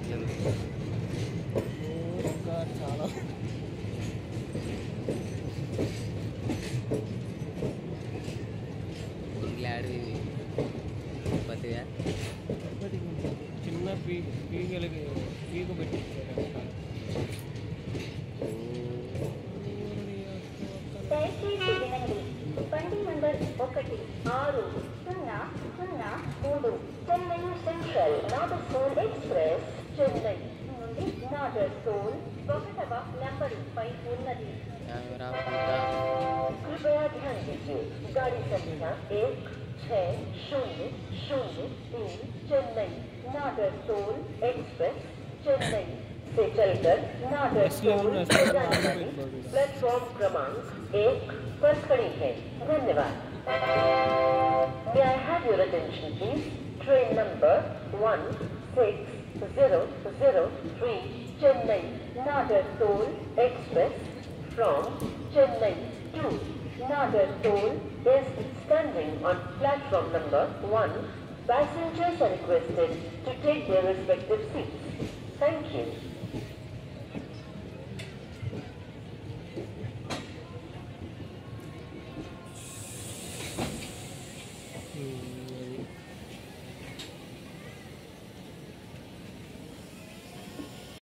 అట్లుంది. ఇంకా చాలా ఇంగ్లాడ్ ఇది కొద్దిగా చిన్న పీగలకి పీక పెట్టించారు. దయచేసి వినండి. బండి number 1603 Chennai central Nagarsol express Chennai నుండి నాగర్సోల్ 1వ నంబరు పై ఉన్నది. कृपया ध्यान दीजिए गाड़ी संख्या 1603 चेन्नई नागरसोल एक्सप्रेस चेन्नई से चलकर नागरसोल प्लेटफॉर्म क्रमांक 1 पर खड़ी है. धन्यवाद. May I have your attention please? Train number 1603 Chennai Nagarsoil Express from Chennai to Nagarsoil is standing on platform number 1. Passengers are requested to take their respective seats. Thank you.